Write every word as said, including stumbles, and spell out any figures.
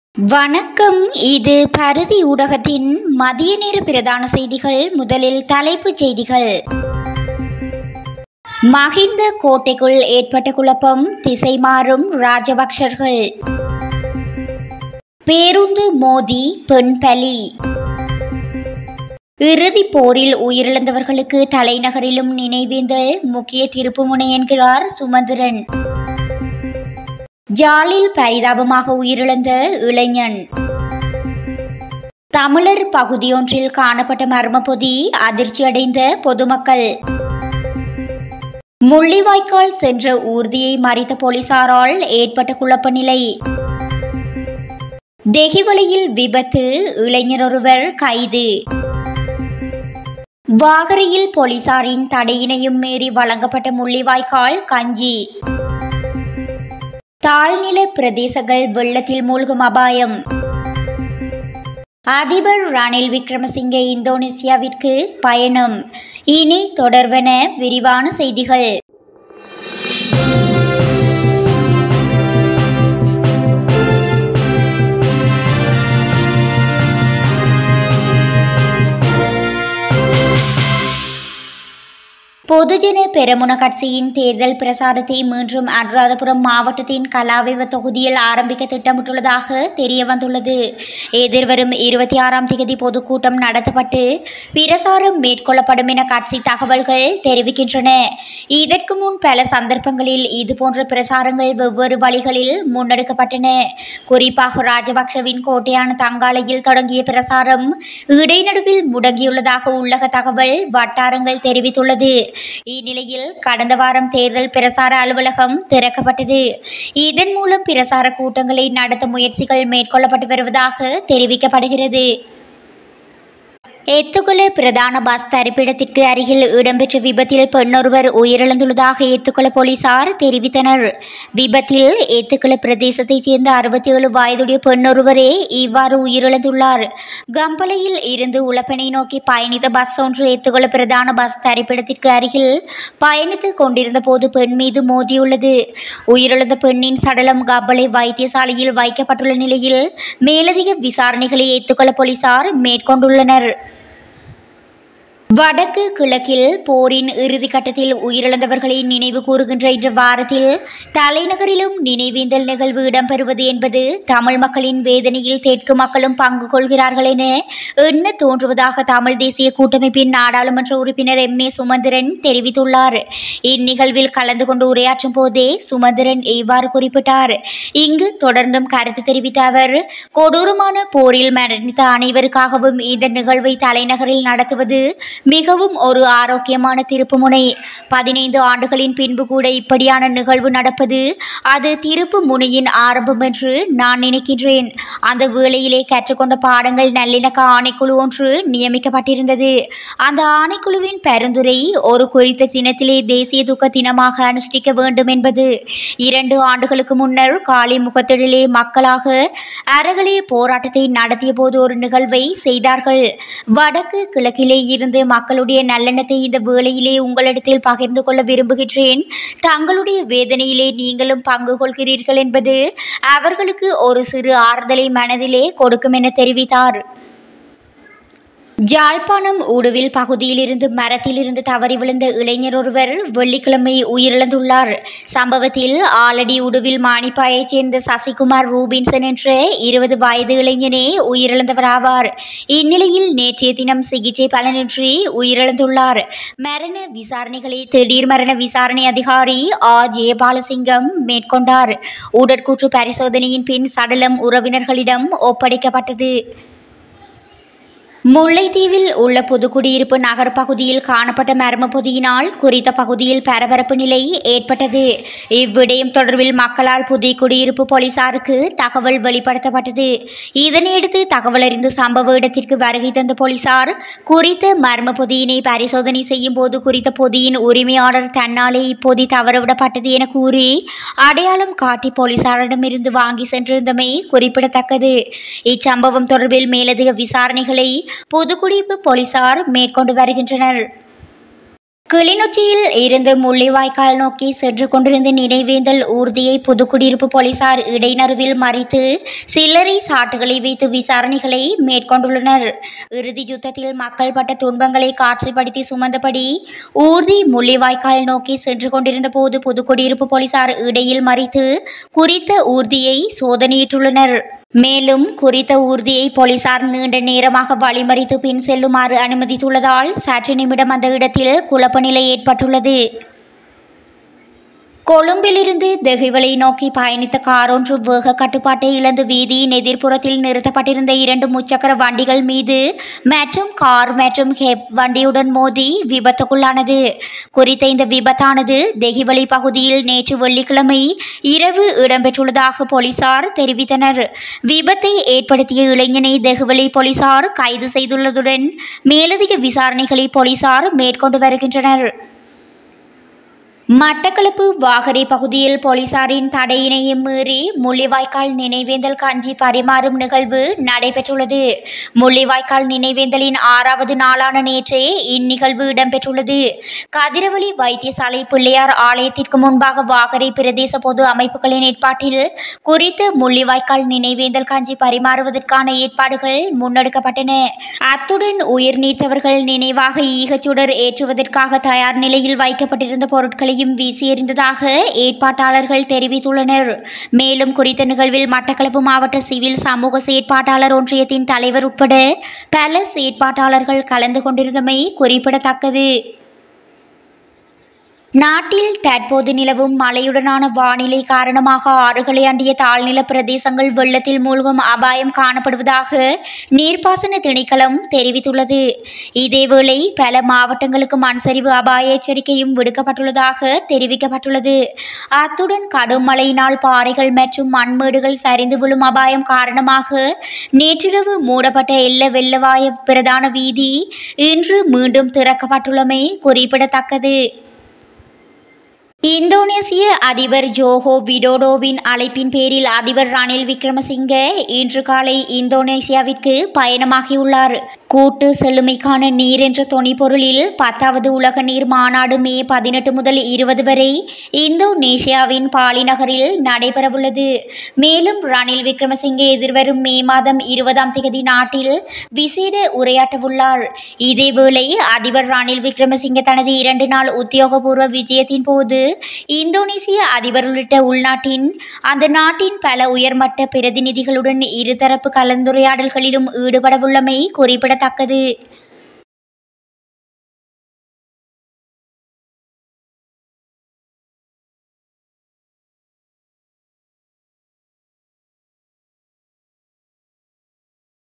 வணக்கம். இது பருதி ஊடகத்தின் மதிய நேர பிரதான செய்திகள். முதலில் தலைப்புச் செய்திகள். மஹிந்த கோட்டைக்குள் ஏற்பட்ட குழப்பம், திசை மாறும் ராஜபக்சர்கள். பேருந்து மோதி பெண் பலி. இறுதிப் போரில் உயிரிழந்தவர்களுக்கு தலைநகரிலும் நினைவேந்தல் முக்கிய திருப்புமுனை என்கிறார் சுமந்திரன். ஜாலில் பரிதாபமாக உயிரிழந்த இளைஞன். தமிழர் பகுதியொன்றில் காணப்பட்ட மர்மப்பொதி, அதிர்ச்சியடைந்த பொதுமக்கள். முள்ளிவாய்க்கால் சென்ற ஊர்தியை மறித்த போலீசாரால் ஏற்பட்ட குழப்ப நிலை. தெஹிவளியில் விபத்து, இளைஞர் ஒருவர் கைது. வாகரையில் போலீசாரின் தடையினையும் மீறி வழங்கப்பட்ட முள்ளிவாய்க்கால் கஞ்சி. தாழ்நில பிரதேசங்கள் வெள்ளத்தில் மூழ்கும் அபாயம். அதிபர் ரணில் விக்ரமசிங்கே இந்தோனேசியாவிற்கு பயணம். இனி தொடர்வன விரிவான செய்திகள். பொதுஜன பெரமுன கட்சியின் தேர்தல் பிரசாரத்தை மீண்டும் அனுராதபுரம் மாவட்டத்தின் கலாவிவ தொகுதியில் ஆரம்பிக்க திட்டமிட்டுள்ளதாக தெரிய வந்துள்ளது. எதிர்வரும் இருபத்தி ஆறாம் தேதி பொதுக்கூட்டம் நடத்தப்பட்டு பிரசாரம் மேற்கொள்ளப்படும் என கட்சி தகவல்கள் தெரிவிக்கின்றன. இதற்கு முன் பல சந்தர்ப்பங்களில் இதுபோன்ற பிரசாரங்கள் வெவ்வேறு வழிகளில் முன்னெடுக்கப்பட்டன. குறிப்பாக ராஜபக்சவின் கோட்டையான தங்காலையில் தொடங்கிய பிரசாரம் இடைநடுவில் முடங்கியுள்ளதாக உள்ளக தகவல் வட்டாரங்கள் தெரிவித்துள்ளது. இந்நிலையில் கடந்த வாரம் தேர்தல் பிரசார அலுவலகம் திறக்கப்பட்டது. இதன் மூலம் பிரசார கூட்டங்களை நடத்த முயற்சிகள் மேற்கொள்ளப்பட்டு வருவதாக தெரிவிக்கப்படுகிறது. எத்துக்குள பிரதான பஸ் தரிப்பிடத்திற்கு அருகில் இடம்பெற்ற விபத்தில் பெண்ணொருவர் உயிரிழந்துள்ளதாக எத்துக்குள போலீசார் தெரிவித்தனர். விபத்தில் எத்துக்குள பிரதேசத்தைச் சேர்ந்த அறுபத்தி ஏழு வயதுடைய பெண்ணொருவரே இவ்வாறு உயிரிழந்துள்ளார். கம்பளையில் இருந்து உளப்பனை நோக்கி பயணித்த பஸ் ஒன்று எத்துக்குள பிரதான பஸ் தரிப்பிடத்திற்கு அருகில் பயணித்துக் கொண்டிருந்த போது பெண் மீது மோதியுள்ளது. உயிரிழந்த பெண்ணின் சடலம் கம்பளை வைத்தியசாலையில் வைக்கப்பட்டுள்ள நிலையில் மேலதிக விசாரணைகளை எத்துக்குள போலீசார் மேற்கொண்டுள்ளனர். வடக்கு கிழக்கில் போரின் இறுதிக்கட்டத்தில் உயிரிழந்தவர்களை நினைவு கூறுகின்ற இந்த வாரத்தில் தலைநகரிலும் நினைவேந்தல் நிகழ்வு இடம்பெறுவது என்பது தமிழ் மக்களின் வேதனையில் தெற்கு மக்களும் பங்கு கொள்கிறார்கள் என எண்ண தோன்றுவதாக தமிழ் தேசிய கூட்டமைப்பின் நாடாளுமன்ற உறுப்பினர் எம் ஏ சுமந்திரன் தெரிவித்துள்ளார். இந்நிகழ்வில் கலந்து கொண்டு உரையாற்றும் போதே சுமந்திரன் இவ்வாறு குறிப்பிட்டார். இங்கு தொடர்ந்தும் கருத்து தெரிவித்த அவர், கொடூரமான போரில் மரணித்த அனைவருக்காகவும் இந்த நிகழ்வை தலைநகரில் நடத்துவது மிகவும் ஒரு ஆரோக்கியமான திருப்புமுனை. பதினைந்து ஆண்டுகளின் பின்பு கூட இப்படியான நிகழ்வு நடப்பது அது திருப்பு முனையின் ஆரம்பம் என்று நான் நினைக்கின்றேன். அந்த வேளையிலே கற்றுக்கொண்ட பாடங்கள் நல்லிணக்க ஆணைக்குழு ஒன்று நியமிக்கப்பட்டிருந்தது. அந்த ஆணைக்குழுவின் பரிந்துரை ஒரு குறித்த தினத்திலே தேசிய துக்க தினமாக அனுஷ்டிக்க வேண்டும் என்பது. இரண்டு ஆண்டுகளுக்கு முன்னர் காலி முகத்திடலே மக்களாக அறகலைய போராட்டத்தை நடத்திய போது ஒரு நிகழ்வை செய்தார்கள். வடக்கு கிழக்கிலே இருந்து மக்களுடைய நல்லெண்ணத்தை இந்த வேளையிலே உங்களிடத்தில் பகிர்ந்து கொள்ள விரும்புகின்றேன். தங்களுடைய வேதனையிலே நீங்களும் பங்கு கொள்கிறீர்கள் என்பது அவர்களுக்கு ஒரு சிறு ஆறுதலை மனதிலே கொடுக்கும் என தெரிவித்தார். ஜாழ்ப்பாணம் ஊடுவில் பகுதியில் இருந்து மரத்தில் இருந்து தவறி விழுந்த இளைஞர் ஒருவர் வெள்ளிக்கிழமை உயிரிழந்துள்ளார். சம்பவத்தில் ஆலடி உடுவில் மானிப்பாயைச் சேர்ந்த சசிகுமார் ரூபின்சன் என்ற இருபது வயது இளைஞனே உயிரிழந்தவராவார். இந்நிலையில் நேற்றைய தினம் சிகிச்சை பலனின்றி உயிரிழந்துள்ளார். மரண விசாரணைகளை திடீர் மரண விசாரணை அதிகாரி ஆ ஜெயபாலசிங்கம் மேற்கொண்டார். உடற்கூற்று பரிசோதனையின் பின் சடலம் உறவினர்களிடம் ஒப்படைக்கப்பட்டது. முல்லைத்தீவில் உள்ள புதுக்குடியிருப்பு நகர் பகுதியில் காணப்பட்ட மர்மப்பொதியினால் குறித்த பகுதியில் பரபரப்பு நிலை ஏற்பட்டது. இவ்விடயம் தொடர்பில் மக்களால் புதிய குடியிருப்பு போலீசாருக்கு தகவல் வெளிப்படுத்தப்பட்டது. இதனையடுத்து தகவல் அறிந்து சம்பவ இடத்திற்கு வருகை தந்த போலீசார் குறித்த மர்மப்பொதியினை பரிசோதனை செய்யும் போது குறித்த பொதியின் உரிமையாளர் தன்னாலே இப்பொதி தவறவிடப்பட்டது என கூறி அடையாளம் காட்டி போலீசாரிடமிருந்து வாங்கி சென்றிருந்தமை குறிப்பிடத்தக்கது. இச்சம்பவம் தொடர்பில் மேலதிக விசாரணைகளை புதுக்குடியிருப்பு போலீசார் மேற்கொண்டு வருகின்றனர். கிளிநொச்சியில் இருந்து முள்ளிவாய்க்கால் நோக்கி சென்று கொண்டிருந்த நினைவேந்தல் ஊர்தியை புதுக்குடியிருப்பு போலீசார் இடைநறுவில் மறித்து சில்லறை சாட்டுகளை வைத்து விசாரணைகளை மேற்கொண்டுள்ளனர். இறுதி யுத்தத்தில் மக்கள் பட்ட துன்பங்களை காட்சிப்படுத்தி சுமந்தபடி ஊர்தி முள்ளிவாய்க்கால் நோக்கி சென்று கொண்டிருந்த போது புதுக்குடியிருப்பு போலீசார் இடையில் மறித்து குறித்த ஊர்தியை சோதனையிட்டுள்ளனர். மேலும் குறித்த ஊர்தியை போலீசார் நீண்ட நேரமாக வழிமறித்து பின் செல்லுமாறு அனுமதித்துள்ளதால் சற்று நிமிடம் அந்த இடத்தில் குழப்ப நிலை ஏற்பட்டுள்ளது. கொழும்பிலிருந்து தெஹிவளை நோக்கி பயணித்த கார் ஒன்று வேக கட்டுப்பாட்டை இழந்து வீதியின் எதிர்ப்புறத்தில் நிறுத்தப்பட்டிருந்த இரண்டு முச்சக்கர வண்டிகள் மீது மற்றும் கார் மற்றும் ஹெப் வண்டியுடன் மோதி விபத்துக்குள்ளானது. குறித்த இந்த விபத்தானது தெஹிவளை பகுதியில் நேற்று வெள்ளிக்கிழமை இரவு இடம்பெற்றுள்ளதாக போலீசார் தெரிவித்தனர். விபத்தை ஏற்படுத்திய இளைஞனை தெஹிவளை போலீசார் கைது செய்துள்ளதுடன் மேலதிக விசாரணைகளை போலீசார் மேற்கொண்டு வருகின்றனர். மட்டக்களப்பு வாகரை பகுதியில் போலீசாரின் தடையினையும் மீறி முள்ளிவாய்க்கால் நினைவேந்தல் கஞ்சி பரிமாறும் நிகழ்வு நடைபெற்றுள்ளது. முள்ளிவாய்க்கால் நினைவேந்தலின் ஆறாவது நாளான நேற்றே இந்நிகழ்வு இடம்பெற்றுள்ளது. கதிரவழி வைத்தியசாலை பிள்ளையார் ஆலயத்திற்கு முன்பாக வாகரை பிரதேச பொது அமைப்புகளின் ஏற்பாட்டில் குறித்த முள்ளிவாய்க்கால் நினைவேந்தல் கஞ்சி பரிமாறுவதற்கான ஏற்பாடுகள் முன்னெடுக்கப்பட்டன. அத்துடன் உயிர் நீத்தவர்கள் நினைவாக ஈகச்சுடர் ஏற்றுவதற்காக தயார் நிலையில் வைக்கப்பட்டிருந்த பொருட்களை வீசி எறிந்ததாக ஏற்பாட்டாளர்கள் தெரிவித்துள்ளனர். மேலும் குறித்த நிகழ்வில் மட்டக்களப்பு மாவட்ட சிவில் சமூக செயற்பாட்டாளர் ஒன்றியத்தின் தலைவர் உட்பட பல செயற்பாட்டாளர்கள் கலந்து கொண்டிருந்தமை குறிப்பிடத்தக்கது. நாட்டில் தற்போது நிலவும் மழையுடனான வானிலை காரணமாக ஆறுகளை அண்டிய தாழ்நில பிரதேசங்கள் வெள்ளத்தில் மூழ்கும் அபாயம் காணப்படுவதாக நீர்ப்பாசன திணைக்களம் தெரிவித்துள்ளது. இதேவேளை பல மாவட்டங்களுக்கு மண்சரிவு அபாய எச்சரிக்கையும் விடுக்கப்பட்டுள்ளதாக தெரிவிக்கப்பட்டுள்ளது. அத்துடன் கடும் மழையினால் பாறைகள் மற்றும் மண்மேடுகள் சரிந்து விழும் அபாயம் காரணமாக நேற்றிரவு மூடப்பட்ட எல்ல வெள்ளவாய பிரதான வீதி இன்று மீண்டும் திறக்கப்பட்டுள்ளமை குறிப்பிடத்தக்கது. இந்தோனேசிய அதிபர் ஜோகோ விடோடோவின் அழைப்பின் பேரில் அதிபர் ரணில் விக்ரமசிங்க இன்று காலை இந்தோனேசியாவிற்கு பயணமாகியுள்ளார். கூட்டு செழுமைக்கான நீர் என்ற தொனிப்பொருளில் பத்தாவது உலக நீர் மாநாடு மே பதினெட்டு முதல் இருபது வரை இந்தோனேசியாவின் பாலி நகரில் நடைபெறவுள்ளது. மேலும் ரணில் விக்ரமசிங்கே எதிர்வரும் மே மாதம் இருபதாம் தேதி நாட்டில் விசேட உரையாற்றவுள்ளார். இதேவேளை அதிபர் ரணில் விக்ரமசிங்கே தனது இரண்டு நாள் உத்தியோகபூர்வ விஜயத்தின் போது இந்தோனேசிய அதிபர் உள்ளிட்ட உள்நாட்டின் அந்த நாட்டின் பல உயர்மட்ட பிரதிநிதிகளுடன் இருதரப்பு கலந்துரையாடல்களிலும் ஈடுபடவுள்ளமை குறிப்பிடத்தக்கது.